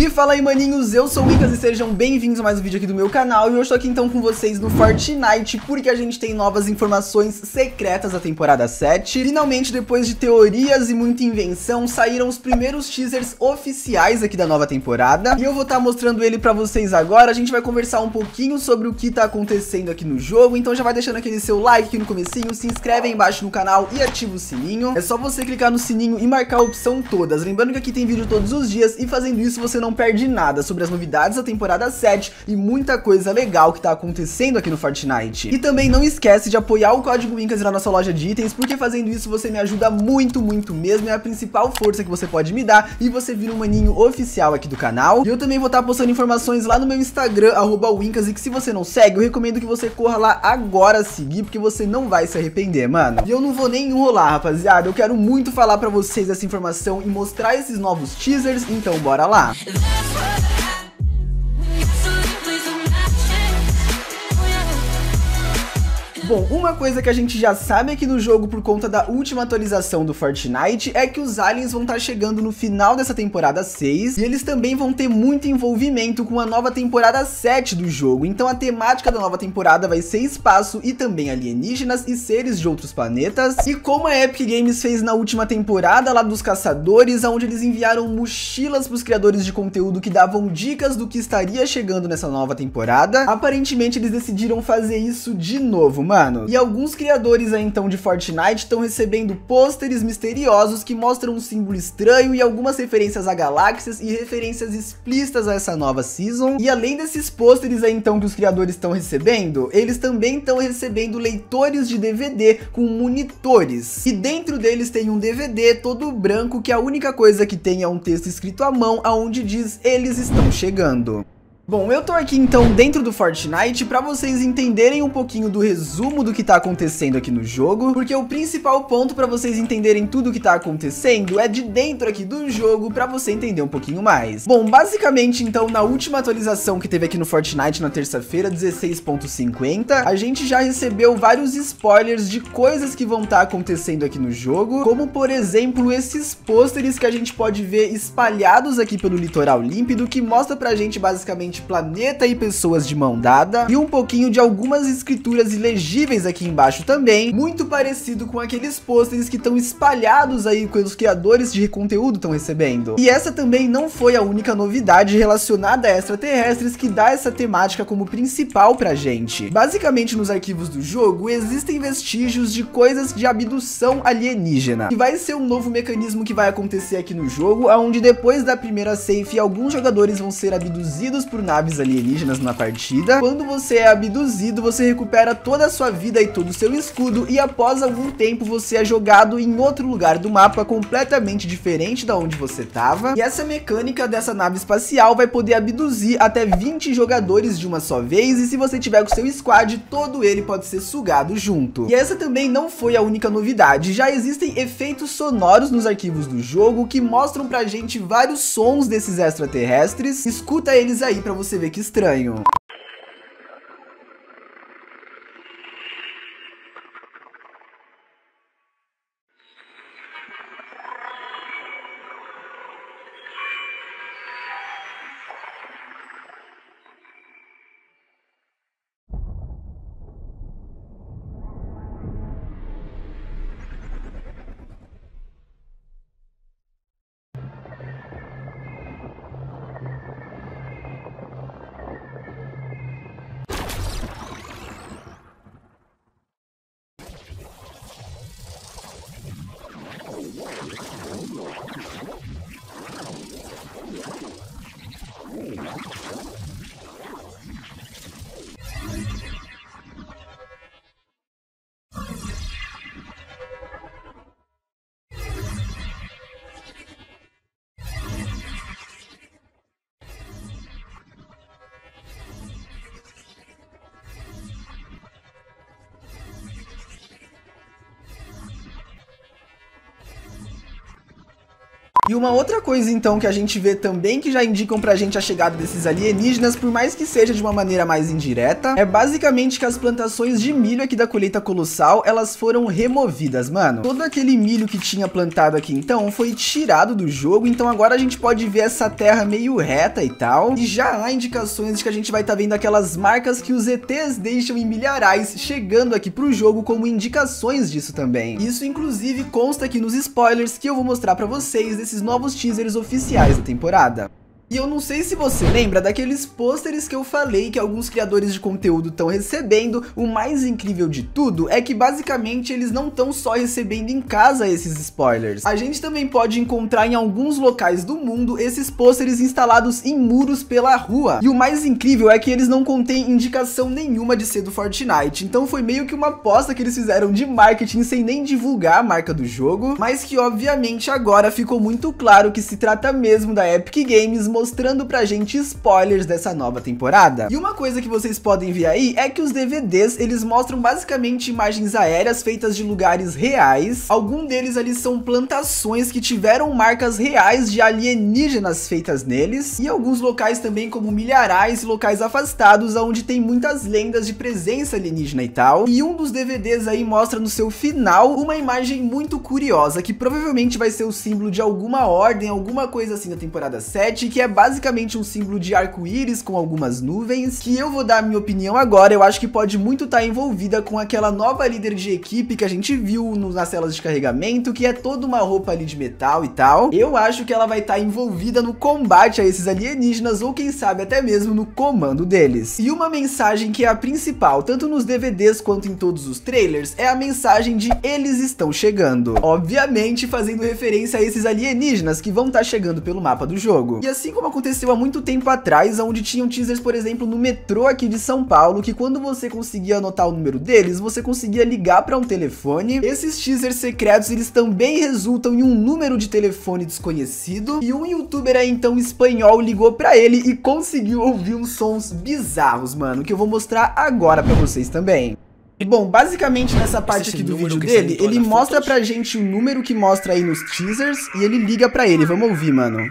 E fala aí, maninhos, eu sou o Wincas e sejam bem-vindos a mais um vídeo aqui do meu canal. E eu estou aqui então com vocês no Fortnite, porque a gente tem novas informações secretas da temporada 7. Finalmente, depois de teorias e muita invenção, saíram os primeiros teasers oficiais aqui da nova temporada. E eu vou estar mostrando ele pra vocês agora. A gente vai conversar um pouquinho sobre o que tá acontecendo aqui no jogo. Então já vai deixando aquele seu like aqui no comecinho, se inscreve aí embaixo no canal e ativa o sininho. É só você clicar no sininho e marcar a opção todas. Lembrando que aqui tem vídeo todos os dias e fazendo isso você não perde nada sobre as novidades da temporada 7 e muita coisa legal que tá acontecendo aqui no Fortnite. E também não esquece de apoiar o código Wincas na nossa loja de itens, porque fazendo isso você me ajuda muito, muito mesmo. É a principal força que você pode me dar e você vira um maninho oficial aqui do canal. E eu também vou estar postando informações lá no meu Instagram, @Wincas, e que se você não segue, eu recomendo que você corra lá agora seguir, porque você não vai se arrepender, mano. E eu não vou nem enrolar, rapaziada. Eu quero muito falar pra vocês essa informação e mostrar esses novos teasers, então bora lá. Bom, uma coisa que a gente já sabe aqui no jogo por conta da última atualização do Fortnite é que os aliens vão estar chegando no final dessa temporada 6 e eles também vão ter muito envolvimento com a nova temporada 7 do jogo. Então a temática da nova temporada vai ser espaço e também alienígenas e seres de outros planetas. E como a Epic Games fez na última temporada lá dos caçadores, onde eles enviaram mochilas para os criadores de conteúdo que davam dicas do que estaria chegando nessa nova temporada, aparentemente eles decidiram fazer isso de novo, mano. E alguns criadores aí então de Fortnite estão recebendo pôsteres misteriosos que mostram um símbolo estranho e algumas referências a galáxias e referências explícitas a essa nova season. E além desses pôsteres aí então que os criadores estão recebendo, eles também estão recebendo leitores de DVD com monitores. E dentro deles tem um DVD todo branco que a única coisa que tem é um texto escrito à mão aonde diz "eles estão chegando". Bom, eu tô aqui então dentro do Fortnite pra vocês entenderem um pouquinho do resumo do que tá acontecendo aqui no jogo, porque o principal ponto pra vocês entenderem tudo o que tá acontecendo é de dentro aqui do jogo, pra você entender um pouquinho mais. Bom, basicamente então na última atualização que teve aqui no Fortnite na terça-feira, 16.50, a gente já recebeu vários spoilers de coisas que vão estar acontecendo aqui no jogo, como por exemplo esses pôsteres que a gente pode ver espalhados aqui pelo litoral límpido, que mostra pra gente basicamente planeta e pessoas de mão dada, e um pouquinho de algumas escrituras ilegíveis aqui embaixo também, muito parecido com aqueles pôsteres que estão espalhados aí que os criadores de conteúdo estão recebendo. E essa também não foi a única novidade relacionada a extraterrestres que dá essa temática como principal pra gente. Basicamente nos arquivos do jogo existem vestígios de coisas de abdução alienígena, e vai ser um novo mecanismo que vai acontecer aqui no jogo, onde depois da primeira safe alguns jogadores vão ser abduzidos por naves alienígenas na partida. Quando você é abduzido, você recupera toda a sua vida e todo o seu escudo, e após algum tempo você é jogado em outro lugar do mapa completamente diferente da onde você tava. E essa mecânica dessa nave espacial vai poder abduzir até 20 jogadores de uma só vez, e se você tiver com seu squad, todo ele pode ser sugado junto. E essa também não foi a única novidade, já existem efeitos sonoros nos arquivos do jogo que mostram pra gente vários sons desses extraterrestres. Escuta eles aí pra você ver que estranho. E uma outra coisa então que a gente vê também que já indicam pra gente a chegada desses alienígenas, por mais que seja de uma maneira mais indireta, é basicamente que as plantações de milho aqui da colheita colossal, elas foram removidas, mano. Todo aquele milho que tinha plantado aqui então foi tirado do jogo, então agora a gente pode ver essa terra meio reta e tal, e já há indicações de que a gente vai estar vendo aquelas marcas que os ETs deixam em milharais chegando aqui pro jogo como indicações disso também. Isso inclusive consta aqui nos spoilers que eu vou mostrar pra vocês desses novos teasers oficiais da temporada. E eu não sei se você lembra daqueles pôsteres que eu falei que alguns criadores de conteúdo estão recebendo. O mais incrível de tudo é que basicamente eles não estão só recebendo em casa esses spoilers. A gente também pode encontrar em alguns locais do mundo esses pôsteres instalados em muros pela rua. E o mais incrível é que eles não contêm indicação nenhuma de ser do Fortnite. Então foi meio que uma aposta que eles fizeram de marketing sem nem divulgar a marca do jogo. Mas que obviamente agora ficou muito claro que se trata mesmo da Epic Games mostrando pra gente spoilers dessa nova temporada. E uma coisa que vocês podem ver aí é que os DVDs, eles mostram basicamente imagens aéreas feitas de lugares reais. Alguns deles ali são plantações que tiveram marcas reais de alienígenas feitas neles. E alguns locais também como milharais e locais afastados, onde tem muitas lendas de presença alienígena e tal. E um dos DVDs aí mostra no seu final uma imagem muito curiosa, que provavelmente vai ser o símbolo de alguma ordem, alguma coisa assim da temporada 7, que é basicamente um símbolo de arco-íris com algumas nuvens, que eu vou dar a minha opinião agora. Eu acho que pode muito estar envolvida com aquela nova líder de equipe que a gente viu nas celas de carregamento, que é toda uma roupa ali de metal e tal. Eu acho que ela vai estar envolvida no combate a esses alienígenas, ou quem sabe até mesmo no comando deles. E uma mensagem que é a principal, tanto nos DVDs quanto em todos os trailers, é a mensagem de eles estão chegando. Obviamente fazendo referência a esses alienígenas que vão estar chegando pelo mapa do jogo. E assim como aconteceu há muito tempo atrás, onde tinham teasers, por exemplo, no metrô aqui de São Paulo, que quando você conseguia anotar o número deles, você conseguia ligar para um telefone. Esses teasers secretos, eles também resultam em um número de telefone desconhecido, e um youtuber aí então espanhol ligou para ele e conseguiu ouvir uns sons bizarros, mano, que eu vou mostrar agora para vocês também. E bom, basicamente nessa parte aqui do vídeo dele, ele mostra pra gente o número que mostra aí nos teasers e ele liga pra ele. Vamos ouvir, mano.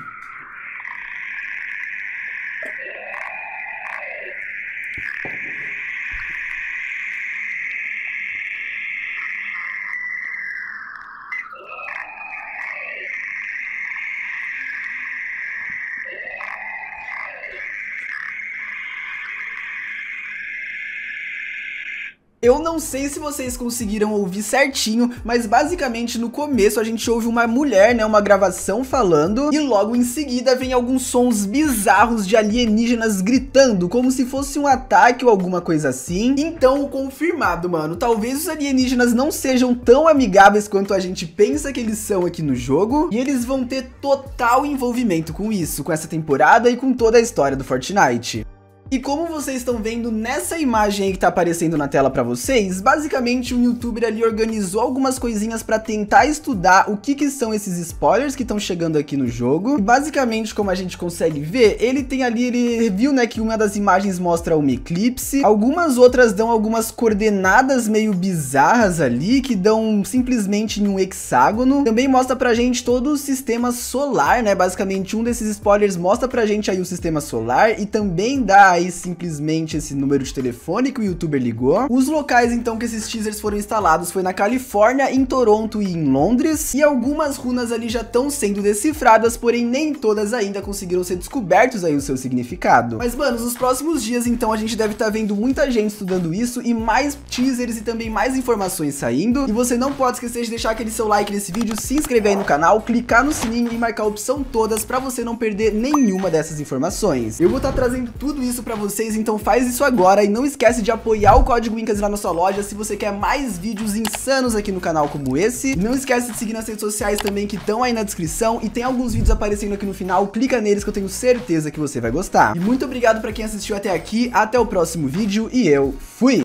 Eu não sei se vocês conseguiram ouvir certinho, mas basicamente no começo a gente ouve uma mulher, né, uma gravação falando, e logo em seguida vem alguns sons bizarros de alienígenas gritando, como se fosse um ataque ou alguma coisa assim. Então, confirmado, mano, talvez os alienígenas não sejam tão amigáveis quanto a gente pensa que eles são aqui no jogo, e eles vão ter total envolvimento com isso, com essa temporada e com toda a história do Fortnite. E como vocês estão vendo nessa imagem aí que tá aparecendo na tela pra vocês, basicamente um youtuber ali organizou algumas coisinhas pra tentar estudar o que são esses spoilers que estão chegando aqui no jogo. E basicamente, como a gente consegue ver, ele tem ali, ele viu, né, que uma das imagens mostra uma eclipse, algumas outras dão algumas coordenadas meio bizarras ali, que dão simplesmente em um hexágono. Também mostra pra gente todo o sistema solar, né, basicamente um desses spoilers mostra pra gente aí o sistema solar e também dá aí simplesmente esse número de telefone que o youtuber ligou. Os locais então que esses teasers foram instalados foi na Califórnia, em Toronto e em Londres, e algumas runas ali já estão sendo decifradas, porém nem todas ainda conseguiram ser descobertos aí o seu significado. Mas mano, nos próximos dias então a gente deve estar vendo muita gente estudando isso e mais teasers e também mais informações saindo, e você não pode esquecer de deixar aquele seu like nesse vídeo, se inscrever aí no canal, clicar no sininho e marcar a opção todas pra você não perder nenhuma dessas informações. Eu vou estar trazendo tudo isso pra vocês, então faz isso agora e não esquece de apoiar o Código Incas lá na sua loja se você quer mais vídeos insanos aqui no canal como esse. Não esquece de seguir nas redes sociais também que estão aí na descrição e tem alguns vídeos aparecendo aqui no final, clica neles que eu tenho certeza que você vai gostar. E muito obrigado pra quem assistiu até aqui, até o próximo vídeo e eu fui!